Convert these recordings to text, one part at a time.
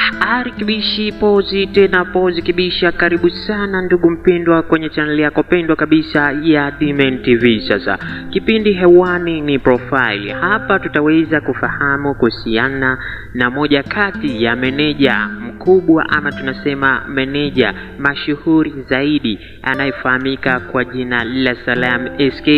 Ari Kibishi Pozi, tena Pozi Kibisha, karibu sana ndugu mpendwa kwenye channel yako pendwa kabisa ya Dmen TV. Sasa kipindi hewani ni profile. Hapa tutaweza kufahamu kuhusiana na moja kati ya meneja mkubwa ama tunasema meneja mashuhuri zaidi anayefahamika kwa jina la Salam SK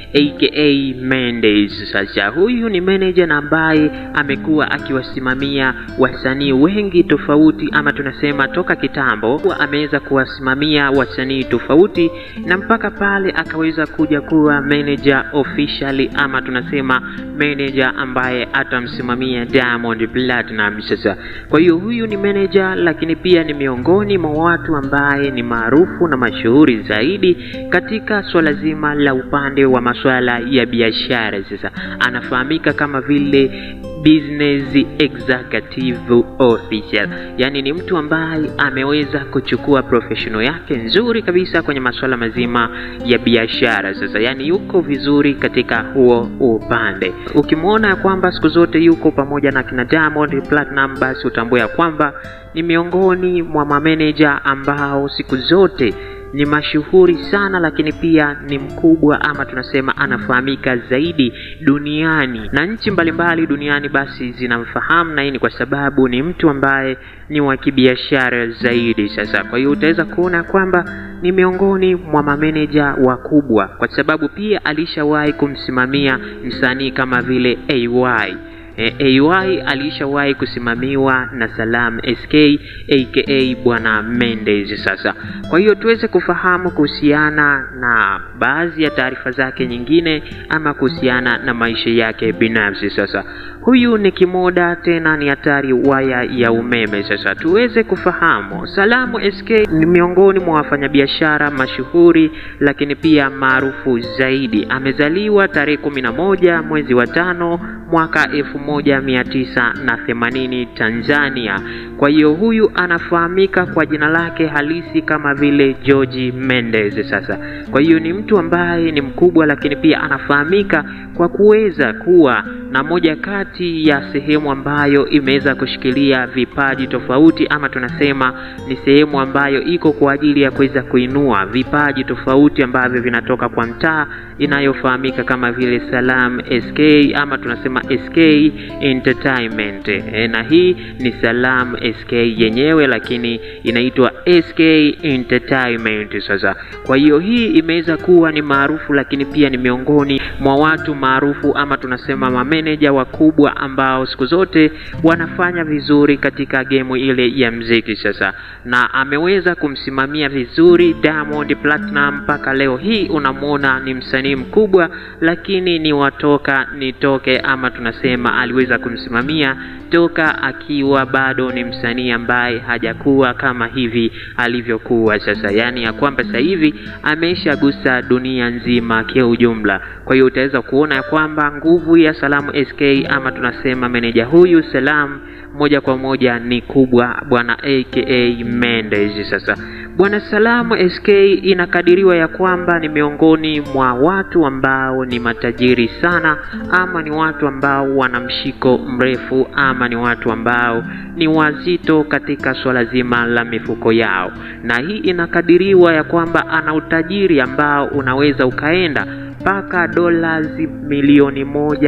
aka Mendes. Sasa huyu ni meneja na ambaye amekuwa akiwasimamia wasanii wengi tofauti ama tunasema toka kitambo ameweza kuwasimamia wasanii tofauti na mpaka pale akaweza kuja kuwa manager officially ama tunasema manager ambaye atamsimamia Diamond Platnumz. Sasa kwa hiyo huyu ni manager lakini pia ni miongoni mwa watu ambaye ni maarufu na mashuhuri zaidi katika swala zima la upande wa masuala ya biashara. Sasa anafahamika kama vile business executive official, yani ni mtu ambaye ameweza kuchukua professional yake nzuri kabisa kwenye masuala mazima ya biashara. Sasa yani yuko vizuri katika huo upande. Ukimwona kwamba siku zote yuko pamoja na kina Diamond Platnumz, basi utambua kwamba ni miongoni mwa mameneja ambao siku zote ni mashuhuri sana lakini pia ni mkubwa ama tunasema anafahamika zaidi duniani na nchi mbalimbali duniani basi zinamfahamu, na hii ni kwa sababu ni mtu ambaye ni wa kibiashara zaidi. Sasa kwa hiyo utaweza kuona kwamba ni miongoni mwa mameneja wakubwa kwa sababu pia alishawahi kumsimamia msanii kama vile AY. AY alishawahi kusimamiwa na Salam SK aka bwana Mendes. Sasa kwa hiyo tuweze kufahamu kuhusiana na baadhi ya taarifa zake nyingine ama kuhusiana na maisha yake binafsi. Sasa huyu ni kimoda tena ni hatari waya ya umeme. Sasa tuweze kufahamu Salam SK ni miongoni mwa wafanyabiashara mashuhuri lakini pia maarufu zaidi. Amezaliwa tarehe 11 mwezi wa 5 mwaka 1980 Tanzania. Kwa hiyo huyu anafahamika kwa jina lake halisi kama vile George Mendes. Sasa kwa hiyo ni mtu ambaye ni mkubwa lakini pia anafahamika kwa kuweza kuwa na moja kati ya sehemu ambayo imeweza kushikilia vipaji tofauti ama tunasema ni sehemu ambayo iko kwa ajili ya kuweza kuinua vipaji tofauti ambavyo vinatoka kwa mtaa inayofahamika kama vile Salam SK ama tunasema SK Entertainment. Na hii ni Salam SK yenyewe lakini inaitwa SK Entertainment. Sasa kwa hiyo hii imeweza kuwa ni maarufu lakini pia ni miongoni mwa watu maarufu ama tunasema mameneja wakubwa ambao siku zote wanafanya vizuri katika game ile ya muziki. Sasa na ameweza kumsimamia vizuri Diamond Platnumz mpaka leo hii unamuona ni msanii mkubwa lakini ni watoka nitoke ama tunasema aliweza kumsimamia toka akiwa bado ni msanii ambaye hajakuwa kama hivi alivyokuwa sasa, yani ya kwamba sasa hivi ameshagusa dunia nzima kwa ujumla. Kwa hiyo utaweza kuona kwamba nguvu ya Salam SK ama tunasema meneja huyu Salam moja kwa moja ni kubwa bwana aka Mendes. Sasa bwana Salam SK inakadiriwa ya kwamba ni miongoni mwa watu ambao ni matajiri sana ama ni watu ambao wana mshiko mrefu ama ni watu ambao ni wazito katika swala zima la mifuko yao, na hii inakadiriwa ya kwamba ana utajiri ambao unaweza ukaenda mpaka $1.5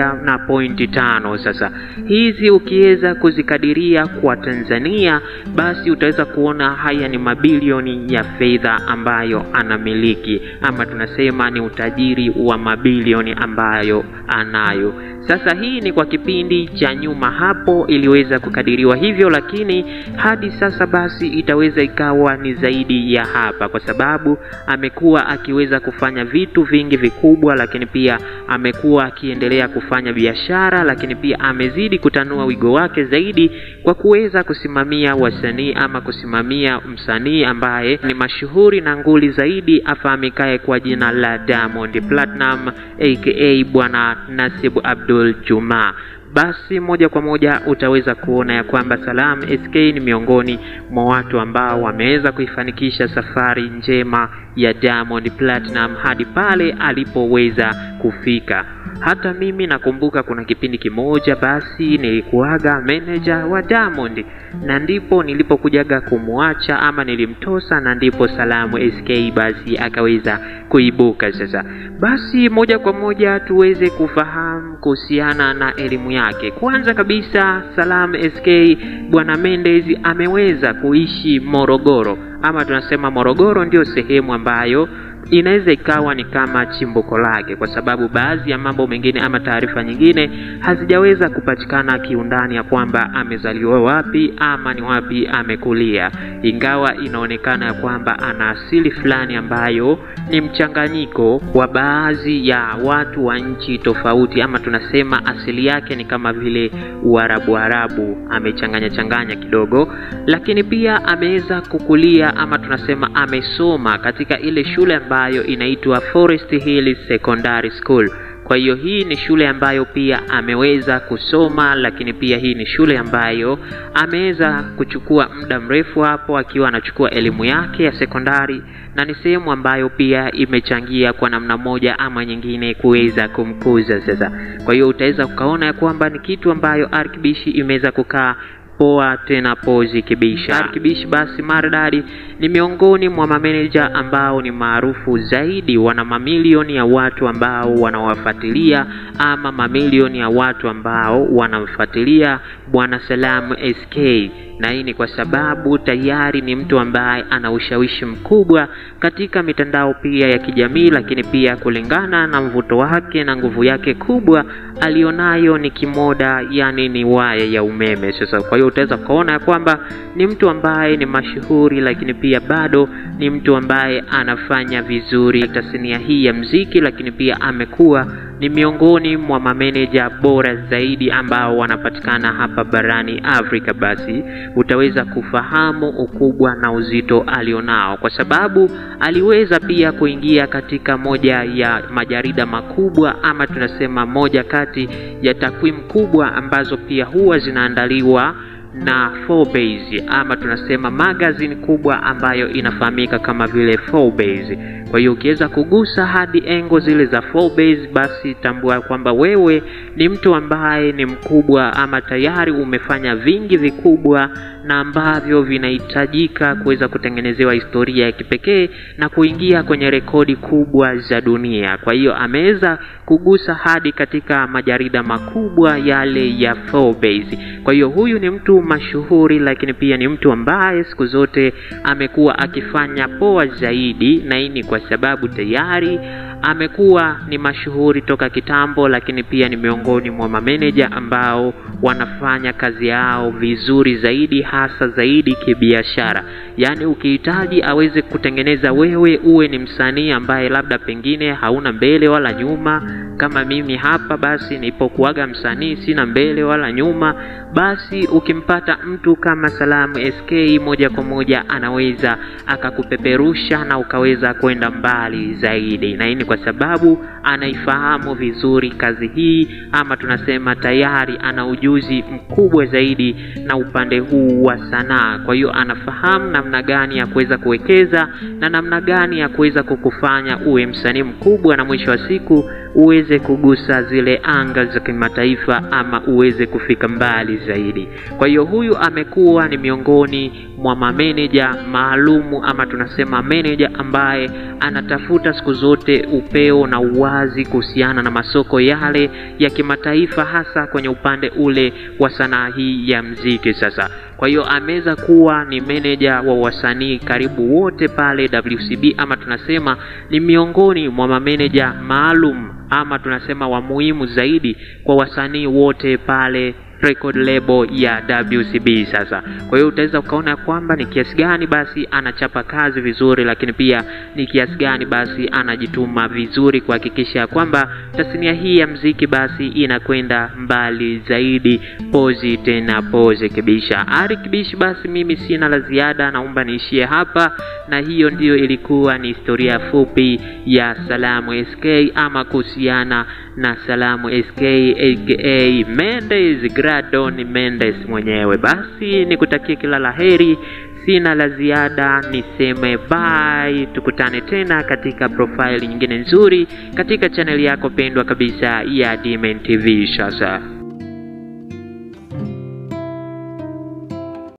milioni. Sasa hizi ukiweza kuzikadiria kwa Tanzania basi utaweza kuona haya ni mabilioni ya fedha ambayo anamiliki ama tunasema ni utajiri wa mabilioni ambayo anayo. Sasa hii ni kwa kipindi cha nyuma hapo iliweza kukadiriwa hivyo, lakini hadi sasa basi itaweza ikawa ni zaidi ya hapa kwa sababu amekuwa akiweza kufanya vitu vingi vikubwa lakini pia amekuwa akiendelea kufanya biashara lakini pia amezidi kutanua wigo wake zaidi kwa kuweza kusimamia wasanii ama kusimamia msanii ambaye ni mashuhuri na nguli zaidi afahamikaye kwa jina la Diamond Platnumz aka bwana Nasib Abdul Juma. Basi moja kwa moja utaweza kuona ya kwamba Salam SK ni miongoni mwa watu ambao wameweza kuifanikisha safari njema ya Diamond Platinum hadi pale alipoweza kufika. Hata mimi nakumbuka kuna kipindi kimoja basi nilikuaga manager wa Diamond, na ndipo nilipokujaga kumwacha ama nilimtosa, na ndipo Salamu SK basi akaweza kuibuka. Sasa basi moja kwa moja tuweze kufahamu kuhusiana na elimu yake. Kwanza kabisa Salamu SK bwana Mendez ameweza kuishi Morogoro, ama tunasema Morogoro ndio sehemu ambayo inaweza ikawa ni kama chimbuko lake, kwa sababu baadhi ya mambo mengine ama taarifa nyingine hazijaweza kupatikana kiundani ya kwamba amezaliwa wapi ama ni wapi amekulia, ingawa inaonekana ya kwamba ana asili fulani ambayo ni mchanganyiko wa baadhi ya watu wa nchi tofauti, ama tunasema asili yake ni kama vile Uarabu, amechanganya kidogo. Lakini pia ameweza kukulia ama tunasema amesoma katika ile shule ambayo inaitwa Forest Hill Secondary School. Kwa hiyo hii ni shule ambayo pia ameweza kusoma, lakini pia hii ni shule ambayo ameweza kuchukua muda mrefu hapo akiwa anachukua elimu yake ya sekondari, na ni sehemu ambayo pia imechangia kwa namna moja ama nyingine kuweza kumkuza sasa. Kwa hiyo utaweza kukaona ya kwamba ni kitu ambayo Arkibishi imeweza kukaa poa tena pozi kibisha. Arkibishi basi maridadi ni miongoni mwa mameneja ambao ni maarufu zaidi, wana mamilioni ya watu ambao wanawafuatilia ama mamilioni ya watu ambao wanamfuatilia bwana Salamu SK, na hii ni kwa sababu tayari ni mtu ambaye ana ushawishi mkubwa katika mitandao pia ya kijamii, lakini pia kulingana na mvuto wake na nguvu yake kubwa alionayo ni kimoda, yani ni waya ya umeme. Sasa kwa hiyo utaweza kuona kwamba ni mtu ambaye ni mashuhuri, lakini pia bado ni mtu ambaye anafanya vizuri tasnia hii ya muziki, lakini pia amekuwa ni miongoni mwa mameneja bora zaidi ambao wanapatikana hapa barani Afrika. Basi utaweza kufahamu ukubwa na uzito alionao, kwa sababu aliweza pia kuingia katika moja ya majarida makubwa ama tunasema moja kati ya takwimu kubwa ambazo pia huwa zinaandaliwa na Forbes ama tunasema magazine kubwa ambayo inafahamika kama vile Forbes. Kwa hiyo ukiweza kugusa hadi engo zile za Forbes, basi tambua kwamba wewe ni mtu ambaye ni mkubwa ama tayari umefanya vingi vikubwa na ambavyo vinahitajika kuweza kutengenezewa historia ya kipekee na kuingia kwenye rekodi kubwa za dunia. Kwa hiyo ameweza kugusa hadi katika majarida makubwa yale ya Forbes. Kwa hiyo huyu ni mtu mashuhuri, lakini pia ni mtu ambaye siku zote amekuwa akifanya poa zaidi, na hii ni kwa sababu tayari amekuwa ni mashuhuri toka kitambo, lakini pia ni miongoni mwa mameneja ambao wanafanya kazi yao vizuri zaidi, hasa zaidi kibiashara. Yani ukihitaji aweze kutengeneza wewe uwe ni msanii ambaye labda pengine hauna mbele wala nyuma, kama mimi hapa basi nilipokuaga msanii sina mbele wala nyuma, basi ukimpata mtu kama Salamu SK moja kwa moja anaweza akakupeperusha na ukaweza kwenda mbali zaidi, na hii ni kwa sababu anaifahamu vizuri kazi hii ama tunasema tayari ana ujuzi mkubwa zaidi na upande huu wa sanaa. Kwa hiyo anafahamu namna gani ya kuweza kuwekeza na namna gani ya kuweza kukufanya uwe msanii mkubwa na mwisho wa siku uweze kugusa zile anga za kimataifa ama uweze kufika mbali zaidi. Kwa hiyo huyu amekuwa ni miongoni mwa mameneja maalumu ama tunasema manager ambaye anatafuta siku zote upeo na uwazi kuhusiana na masoko yale ya kimataifa, hasa kwenye upande ule wa sanaa hii ya muziki. Sasa kwa hiyo ameweza kuwa ni manager wa wasanii karibu wote pale WCB, ama tunasema ni miongoni mwa mameneja maalum ama tunasema wa muhimu zaidi kwa wasanii wote pale record label ya WCB. Sasa kwa hiyo utaweza ukaona kwamba ni kiasi gani basi anachapa kazi vizuri, lakini pia ni kiasi gani basi anajituma vizuri kuhakikisha kwamba tasnia hii ya muziki basi inakwenda mbali zaidi. Pozi tena pozi kibisha. Arkibishi basi mimi sina la ziada, naomba niishie hapa, na hiyo ndio ilikuwa ni historia fupi ya Salamu SK ama kuhusiana na Salamu SK aka Mendez. ya Don Mendes mwenyewe. Basi nikutakie kila laheri, sina la ziada, niseme bye. Tukutane tena katika profile nyingine nzuri katika channel yako pendwa kabisa ya Dmen TV. Sasa